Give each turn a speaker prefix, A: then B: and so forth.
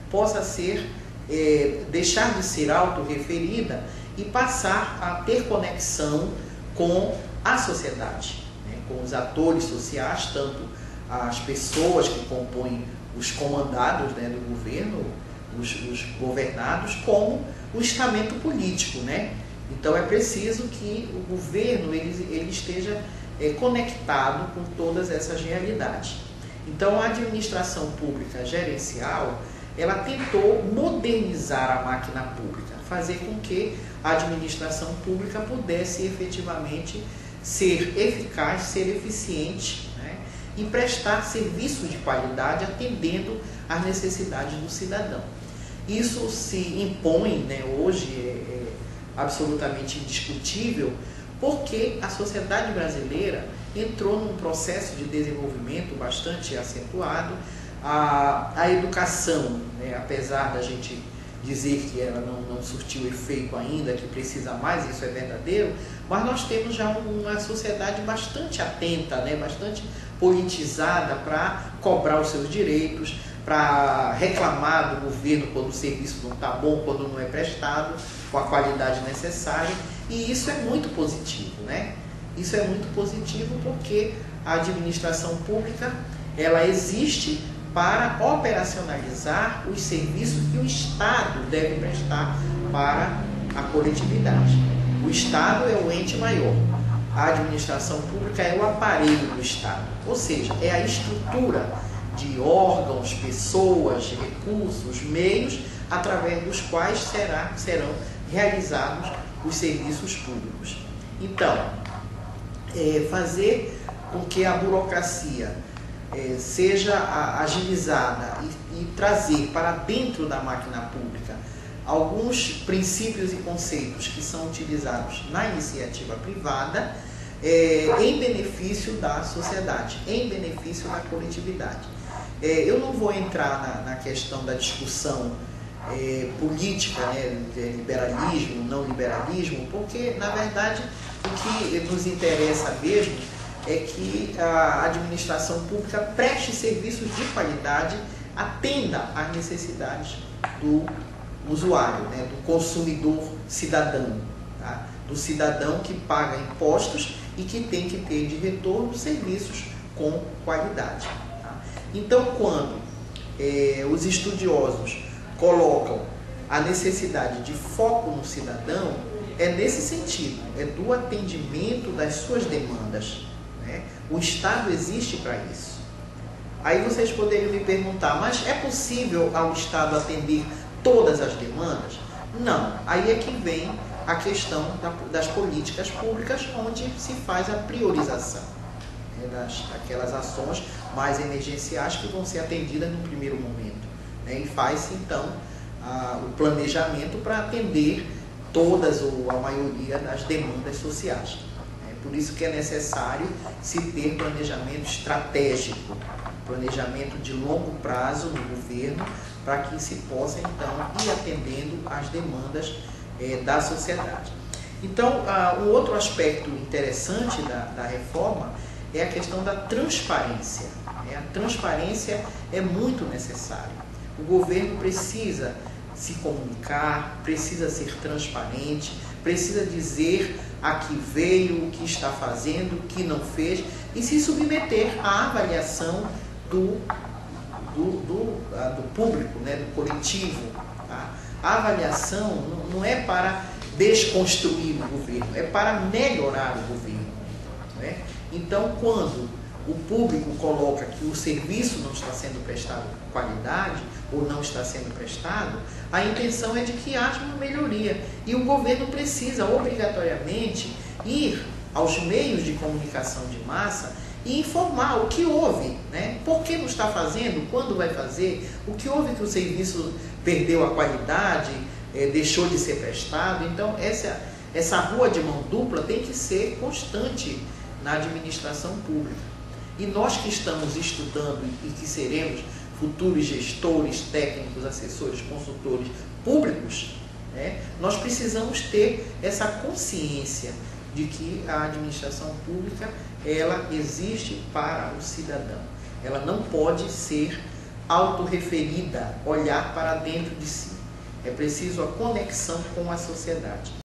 A: possa ser, deixar de ser autorreferida e passar a ter conexão com a sociedade, né? Com os atores sociais, tanto as pessoas que compõem os comandados, né, do governo, os governados, como o estamento político, né? Então é preciso que o governo ele esteja conectado com todas essas realidades. Então a administração pública gerencial, ela tentou modernizar a máquina pública, fazer com que a administração pública pudesse efetivamente ser eficaz, ser eficiente, né? E prestar serviços de qualidade atendendo às necessidades do cidadão. Isso se impõe, né, hoje é absolutamente indiscutível, porque a sociedade brasileira entrou num processo de desenvolvimento bastante acentuado. A educação, né, apesar da gente dizer que ela não surtiu efeito ainda, que precisa mais, isso é verdadeiro, mas nós temos já uma sociedade bastante atenta, né, bastante politizada para cobrar os seus direitos, para reclamar do governo quando o serviço não está bom, quando não é prestado com a qualidade necessária, e isso é muito positivo, né? Isso é muito positivo porque a administração pública, ela existe para operacionalizar os serviços que o Estado deve prestar para a coletividade. O Estado é o ente maior, a administração pública é o aparelho do Estado, ou seja, é a estrutura de órgãos, pessoas, recursos, meios, através dos quais serão realizados os serviços públicos. Então, fazer com que a burocracia seja agilizada e trazer para dentro da máquina pública alguns princípios e conceitos que são utilizados na iniciativa privada em benefício da sociedade, em benefício da coletividade. Eu não vou entrar na questão da discussão política, né, liberalismo, não liberalismo, porque, na verdade, o que nos interessa mesmo é que a administração pública preste serviços de qualidade, atenda às necessidades do usuário, né, do consumidor cidadão, tá? Do cidadão que paga impostos e que tem que ter de retorno serviços com qualidade. Tá? Então, quando os estudiosos colocam a necessidade de foco no cidadão, é nesse sentido, é do atendimento das suas demandas, né? O Estado existe para isso. Aí vocês poderiam me perguntar, mas é possível ao Estado atender todas as demandas? Não, aí é que vem a questão das políticas públicas, onde se faz a priorização, né, daquelas ações mais emergenciais que vão ser atendidas no primeiro momento, né, e faz-se então o planejamento para atender todas ou a maioria das demandas sociais. Por isso que é necessário se ter planejamento estratégico, planejamento de longo prazo no governo, para que se possa então ir atendendo às demandas da sociedade. Então, um outro aspecto interessante da reforma é a questão da transparência. A transparência é muito necessária. O governo precisa se comunicar, precisa ser transparente, precisa dizer a que veio, o que está fazendo, o que não fez, e se submeter à avaliação do público, né, do coletivo. Tá? A avaliação não é para desconstruir o governo, é para melhorar o governo. Né? Então, quando o público coloca que o serviço não está sendo prestado com qualidade, ou não está sendo prestado, a intenção é de que haja uma melhoria. E o governo precisa, obrigatoriamente, ir aos meios de comunicação de massa e informar o que houve, né? Por que não está fazendo, quando vai fazer, o que houve que o serviço perdeu a qualidade, deixou de ser prestado. Então, essa rua de mão dupla tem que ser constante na administração pública. E nós que estamos estudando e que seremos futuros gestores, técnicos, assessores, consultores públicos, né, nós precisamos ter essa consciência de que a administração pública, ela existe para o cidadão. Ela não pode ser autorreferida, olhar para dentro de si. É preciso a conexão com a sociedade.